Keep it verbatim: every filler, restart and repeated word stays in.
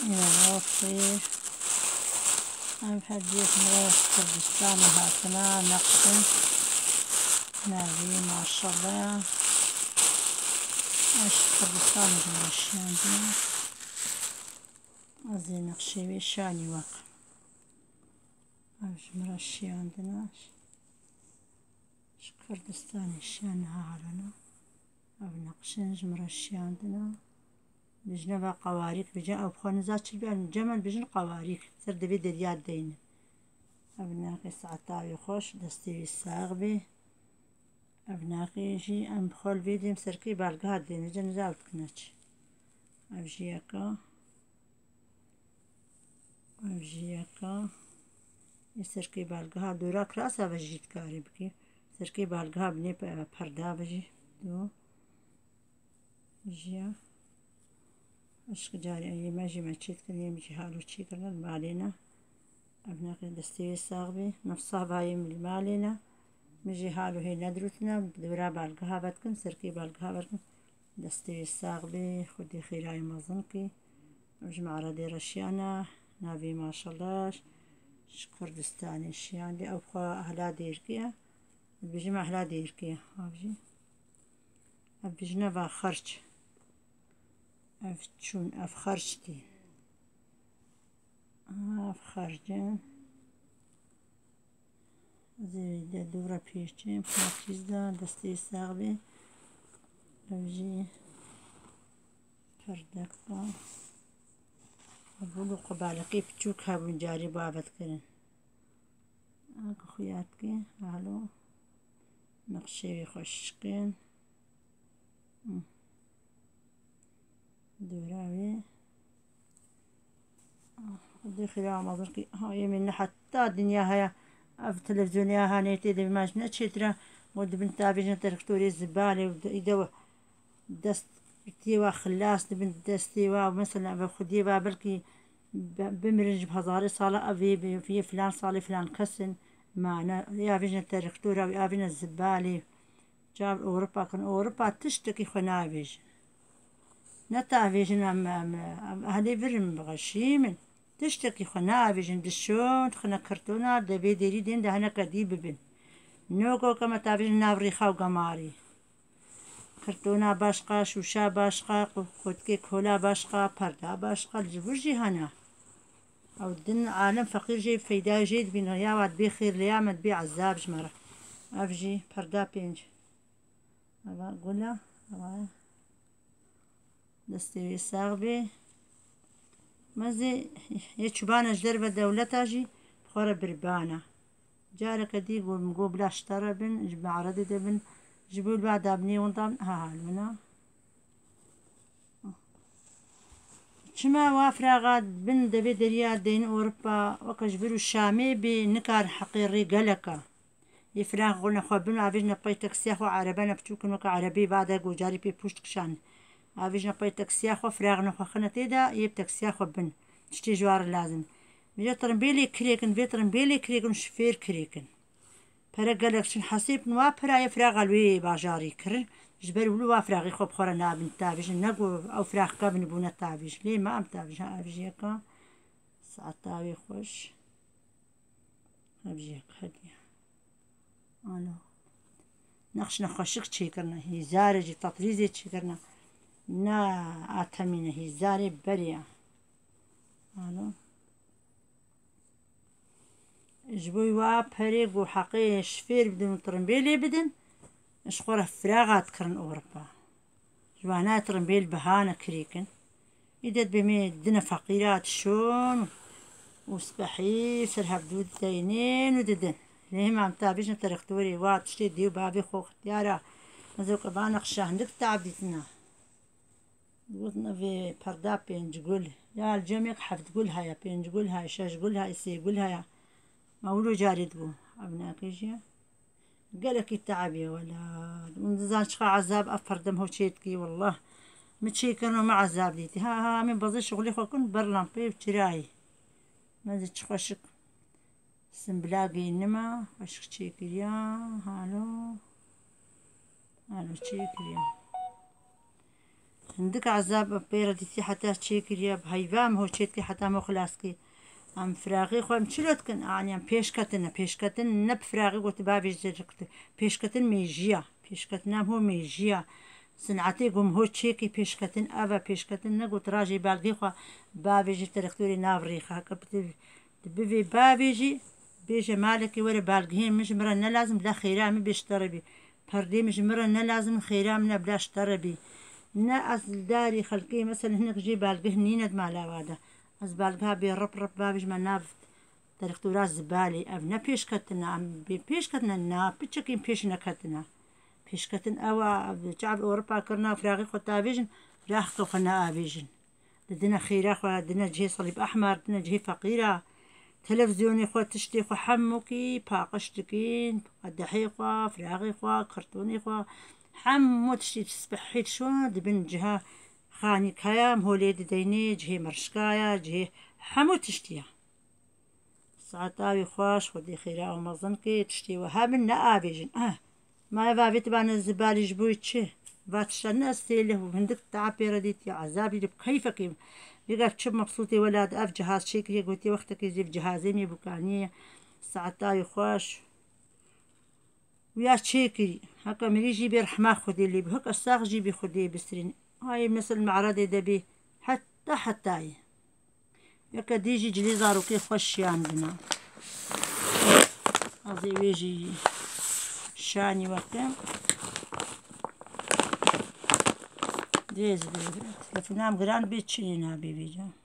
يا خير أم حديث مراس كردستان هاتنا نقسم نبي ما شاء الله اش كردستان ماشي عندنا ازي نقشي شاني واقع اش مرشي عندنا اش كردستان الشان هارنا او نقشنج مرشي عندنا بجنبها قواريك بجن او بخونزات شبه جمل بجن قواريك سر دبي دريات دين ابناقي ساعتاوي خوش دستي الساغبي ابناقي جي ام بخول فيديم سركي بالقاد دين جن زاوت كناتش ابجيكا ابجيكا سركي بالقاد دورا كراسا بجيت كاري بكي سركي بالقاد بني بردا بجي دو جيا اشك جاري اي ماجي ما تشيت كن يمشي حالو تشي كرنا المالينا ابناقي دستي الساغبي نفسها باي من المالينا مجي حالو هي ندرتنا بدورا بالقهابت كن سركي بالقهابت كن دستي الساغبي خدي خيراي مظنكي اجمع ردي رشيانا نبي ما شاء الله كردستاني شيان دي او اهلا ديركيا بجمع اهلا ديركيا ابجي ابجنا خرج افتشون اف خرجتي اف خرجن زي دورة بيشتين بخاطيز دا دستي ساغبي ابجي فردكا أقولوا قبالقي بتشوك هابون جاري بابت كرن اكو خياتكي هالو نقشي خوشكين دوراوي ودي خلال مظركي هاي من حتى الدنيا هيا في تلفزيونيا هانيتي دي ماجنا تشترا ود بنتا بيجن تركتوري الزبالة ويدو دست تيوا خلاص بنت دستيوا مثلا بخديوا بلكي بمرج بهزاري صالة أبي في فلان صالي فلان كسن معنا يا بيجن تركتورا ويا بيجن الزبالة جاب أوروبا كان أوروبا تشتكي خنابيج نتابيجن أم أم هذي برم بغشيمن تشتكي خنابيجن دشون خنا كرتونا دبي ديري دين دهنا كدي ببن نوكو كما تابيجن نابري خاو قماري كرتونا باشقا شوشا باشقا خودكي كولا باشقا بردا باشقا الجبرجي هنا أو الدن عالم فقير جي فيدا جيد بين يا واد بي خير ليامد بي عذاب جمرة أفجي بردا بينج أبا قولا أبا دستي ساغبي مزي يتشبانا جدربة دولتا جي بخورة بربانا جارك دي قول مقو بلا اشترى بن جب عرضي دبن جبول بعد ابني ونطام ها هالونا شما وافراغات بن دبي دريا دين اوروبا وكجبرو الشامي بنكار حقيري قلقا يفراغ قلنا خوابن عبيجنا باي تكسيخ وعربانا بتوكن وكا عربي بعد قو جاري بي بوشت كشان عبيجنا باي تكسيخ وفراغنا خوخنا تيدا يب تكسيخ وبن تشتي جوار لازم بيجا ترمبيلي كريكن بي ترمبيلي كريكن شفير كريكن برا قالك شن حسيب نوا برا يفراغ الوي باجاري كرن جبر ولو وافراغي خوب خورا نابن تابج نقو او فراغ كابن بونا تابج ليه ما ام تابج ها ابجيكا ساعتاوي خوش ابجيك هدية الو نقش نخشك تشيكرنا هي زارج تطريزي تشيكرنا نا اتمينا هي زاري بريا الو جبوي وا بريق وحقي شفير بدون ترمبيلي بدن اشخوره فراغات كرن اوروبا جوانا ترمبيل بهانا كريكن يدد بمي دنا فقيرات شون وسبحي سرها بدود دينين وددن ليه ما متابيش ترختوري وات شتي ديو بابي خو اختيارا نزوك بانا خشاه ندك تعبدتنا قلنا في بردا بينج قول يا الجميع حفت قولها يا بينج قولها شاش قولها يسي قولها يا مولو جاري تقول أبناك يجي قالك التعبي ولا من زان شخا عذاب أفردم هو شيتكي والله متشي كانوا مع عذاب ديتي ها ها من بزي شغلي خو كن برلان بيب تراي ما زي تخشك سنبلاقي إنما خشك تشيكريا هالو هالو تشيكريا عندك عذاب بيردتي حتى تشيكريا بهيفام هو تشيتكي حتى مو خلاصكي ام فراغي خو ام تشلوتكن يعني ام بيشكتنا بيشكتن نب فراغي وتبابي زرقت بيشكتن ميجيا بيشكتنا هو ميجيا صنعتي قوم هو تشيكي بيشكتن افا بيشكتن نقول راجي بالغي خو بابيجي تركتوري نافريخا كبت بيجي بابيجي بيجي مالكي ورا بالغين مش مرنا لازم لا خيرامي بيشتري بي بردي مش مرنا لازم خيرامنا بلا اشتري بي نا أصل داري خلقي مثلا هناك جي بالقه نيند مالا وادا أز بالقها بيرب رب بابج ما ناف تريختو راس زبالي أبنا بيش كتنا أم بيش كتنا نا بيتشكين بيش نكتنا بيش كتن أوا شعب أوروبا كرنا فراغي خطا فيجن راح خنا فيجن دنا خيرا خو دنا جهي صليب أحمر دنا جهي فقيرة تلفزيوني خو تشتي خو حموكي باقشتكين قدحي خو فراغي خو كرتوني خو حمو تشتي تسبحيت شو دبن جهة خاني كايام هوليد ديني جهي مرشكايا جهي حمو تشتيها ساعتاوي خواش ودي خيرا ومظنكي تشتي وها من نآبيجن اه ما يبا بيتبان الزبالي جبوي تشي باتشتنا استيله وهندك تعبي رديتي عذابي دب كيفك بيقف تشب مبسوطي ولاد اف جهاز شيكري قلتي وقتك يزيف جهازيمي بكانية ساعتاوي خواش ويا شيكري هكا مريجي بيرحمة خدي اللي بهك الساق جيبي خدي بسرين هاي مثل معرض دبي حتى حتى يكا ديجي جليزارو كي خشي عندنا قصدي ويجي شاني وقتها ديز بي تلفونام غران بيتشينا بيبي جا